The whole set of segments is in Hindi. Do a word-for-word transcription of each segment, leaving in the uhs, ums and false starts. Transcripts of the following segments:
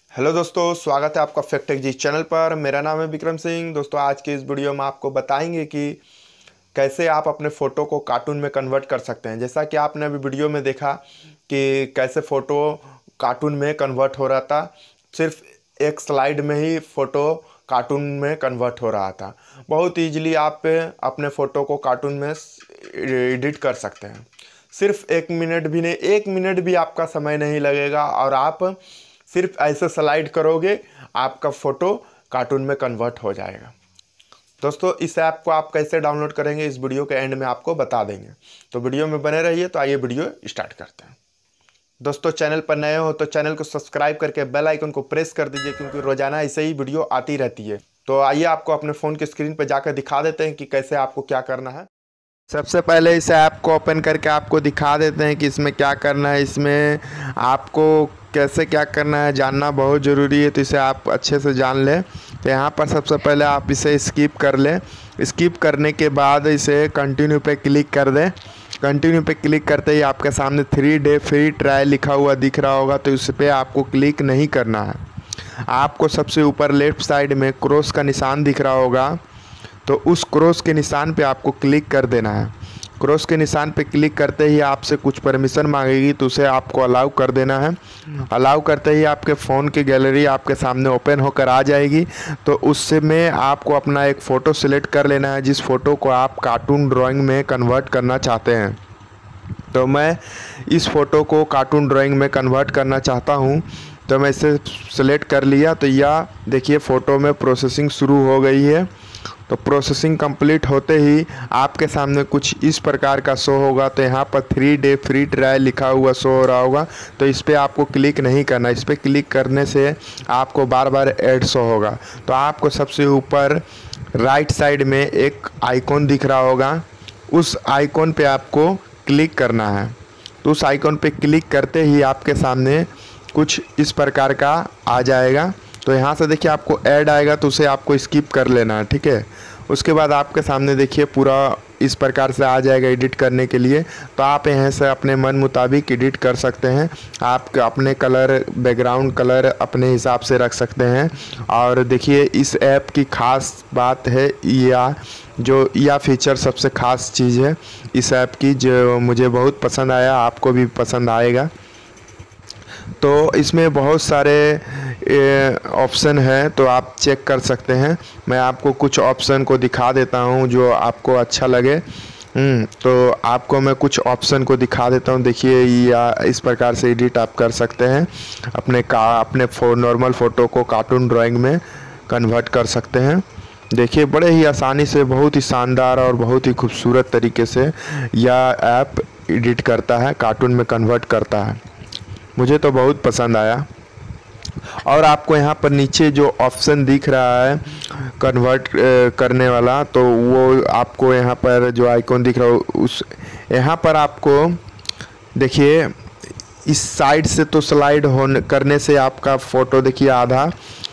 हेलो दोस्तों, स्वागत है आपका फैक्ट टेक जी चैनल पर। मेरा नाम है विक्रम सिंह। दोस्तों, आज की इस वीडियो में आपको बताएंगे कि कैसे आप अपने फ़ोटो को कार्टून में कन्वर्ट कर सकते हैं। जैसा कि आपने अभी वीडियो में देखा कि कैसे फ़ोटो कार्टून में कन्वर्ट हो रहा था। सिर्फ एक स्लाइड में ही फ़ोटो कार्टून में कन्वर्ट हो रहा था। बहुत ईजिली आप अपने फ़ोटो को कार्टून में एडिट कर सकते हैं। सिर्फ एक मिनट भी नहीं, एक मिनट भी आपका समय नहीं लगेगा और आप सिर्फ ऐसे स्लाइड करोगे, आपका फ़ोटो कार्टून में कन्वर्ट हो जाएगा। दोस्तों, इस ऐप को आप कैसे डाउनलोड करेंगे इस वीडियो के एंड में आपको बता देंगे, तो वीडियो में बने रहिए। तो आइए वीडियो स्टार्ट करते हैं। दोस्तों, चैनल पर नए हो तो चैनल को सब्सक्राइब करके बेल आइकन को प्रेस कर दीजिए, क्योंकि रोजाना ऐसे ही वीडियो आती रहती है। तो आइए आपको अपने फ़ोन की स्क्रीन पर जाकर दिखा देते हैं कि कैसे आपको क्या करना है। सबसे पहले इस ऐप को ओपन करके आपको दिखा देते हैं कि इसमें क्या करना है। इसमें आपको कैसे क्या करना है जानना बहुत ज़रूरी है, तो इसे आप अच्छे से जान लें। तो यहाँ पर सबसे पहले आप इसे स्किप कर लें। स्किप करने के बाद इसे कंटिन्यू पे क्लिक कर दें। कंटिन्यू पे क्लिक करते ही आपके सामने थ्री डे फ्री ट्रायल लिखा हुआ दिख रहा होगा, तो इस पर आपको क्लिक नहीं करना है। आपको सबसे ऊपर लेफ़्ट साइड में क्रॉस का निशान दिख रहा होगा, तो उस क्रॉस के निशान पे आपको क्लिक कर देना है। क्रॉस के निशान पे क्लिक करते ही आपसे कुछ परमिशन मांगेगी, तो उसे आपको अलाउ कर देना है। अलाउ करते ही आपके फ़ोन की गैलरी आपके सामने ओपन होकर आ जाएगी। तो उससे में आपको अपना एक फ़ोटो सिलेक्ट कर लेना है, जिस फ़ोटो को आप कार्टून ड्राइंग में कन्वर्ट करना चाहते हैं। तो मैं इस फ़ोटो को कार्टून ड्राइंग में कन्वर्ट करना चाहता हूँ, तो मैं इसे सिलेक्ट कर लिया। तो यह देखिए, फ़ोटो में प्रोसेसिंग शुरू हो गई है। तो प्रोसेसिंग कंप्लीट होते ही आपके सामने कुछ इस प्रकार का शो होगा। तो यहाँ पर थ्री डे फ्री ट्रायल लिखा हुआ शो हो रहा होगा, तो इस पर आपको क्लिक नहीं करना। इस पर क्लिक करने से आपको बार बार ऐड शो होगा। तो आपको सबसे ऊपर राइट साइड में एक आइकॉन दिख रहा होगा, उस आइकॉन पे आपको क्लिक करना है। तो उस आइकॉन पे क्लिक करते ही आपके सामने कुछ इस प्रकार का आ जाएगा। तो यहाँ से देखिए आपको ऐड आएगा, तो उसे आपको स्किप कर लेना है, ठीक है। उसके बाद आपके सामने देखिए पूरा इस प्रकार से आ जाएगा एडिट करने के लिए। तो आप यहाँ से अपने मन मुताबिक एडिट कर सकते हैं। आप अपने कलर, बैकग्राउंड कलर अपने हिसाब से रख सकते हैं। और देखिए, इस ऐप की ख़ास बात है या जो यह फीचर सबसे ख़ास चीज़ है इस ऐप की, जो मुझे बहुत पसंद आया, आपको भी पसंद आएगा। तो इसमें बहुत सारे ऑप्शन हैं, तो आप चेक कर सकते हैं। मैं आपको कुछ ऑप्शन को दिखा देता हूं जो आपको अच्छा लगे। तो आपको मैं कुछ ऑप्शन को दिखा देता हूं। देखिए, या इस प्रकार से एडिट आप कर सकते हैं। अपने का अपने फो नॉर्मल फ़ोटो को कार्टून ड्राइंग में कन्वर्ट कर सकते हैं। देखिए, बड़े ही आसानी से, बहुत ही शानदार और बहुत ही खूबसूरत तरीके से यह ऐप एडिट करता है, कार्टून में कन्वर्ट करता है। मुझे तो बहुत पसंद आया। और आपको यहाँ पर नीचे जो ऑप्शन दिख रहा है कन्वर्ट करने वाला, तो वो आपको यहाँ पर जो आइकॉन दिख रहा है उस यहाँ पर आपको देखिए, इस साइड से तो स्लाइड होने करने से आपका फ़ोटो देखिए आधा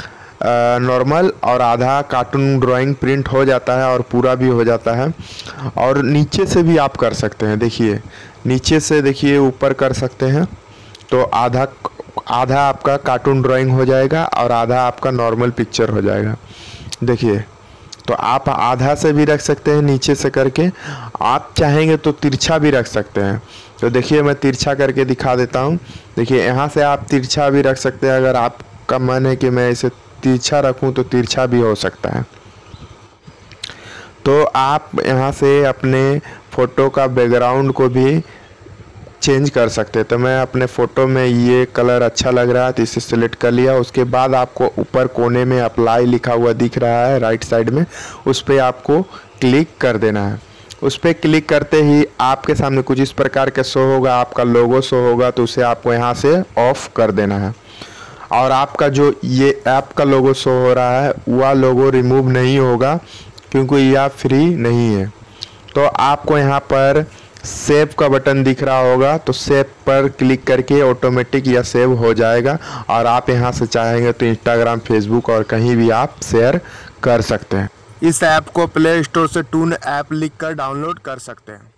नॉर्मल और आधा कार्टून ड्राइंग प्रिंट हो जाता है और पूरा भी हो जाता है। और नीचे से भी आप कर सकते हैं। देखिए, नीचे से देखिए ऊपर कर सकते हैं, तो आधा आधा आपका कार्टून ड्राइंग हो जाएगा और आधा आपका नॉर्मल पिक्चर हो जाएगा। देखिए, तो आप आधा से भी रख सकते हैं नीचे से करके, आप चाहेंगे तो तिरछा भी रख सकते हैं। तो देखिए, मैं तिरछा करके दिखा देता हूँ। देखिए, यहाँ से आप तिरछा भी रख सकते हैं। अगर आपका मन है कि मैं इसे तिरछा रखूँ तो तिरछा भी हो सकता है। तो आप यहाँ से अपने फ़ोटो का बैकग्राउंड को भी चेंज कर सकते हैं। तो मैं अपने फ़ोटो में ये कलर अच्छा लग रहा है, तो इसे सिलेक्ट कर लिया। उसके बाद आपको ऊपर कोने में अप्लाई लिखा हुआ दिख रहा है राइट साइड में, उस पर आपको क्लिक कर देना है। उस पर क्लिक करते ही आपके सामने कुछ इस प्रकार का शो होगा, आपका लोगो शो होगा, तो उसे आपको यहाँ से ऑफ कर देना है। और आपका जो ये ऐप का लोगो शो हो रहा है वह लोगो रिमूव नहीं होगा, क्योंकि यह फ्री नहीं है। तो आपको यहाँ पर सेव का बटन दिख रहा होगा, तो सेव पर क्लिक करके ऑटोमेटिक यह सेव हो जाएगा। और आप यहाँ से चाहेंगे तो इंस्टाग्राम, फेसबुक और कहीं भी आप शेयर कर सकते हैं। इस ऐप को प्ले स्टोर से टून ऐप लिख कर डाउनलोड कर सकते हैं।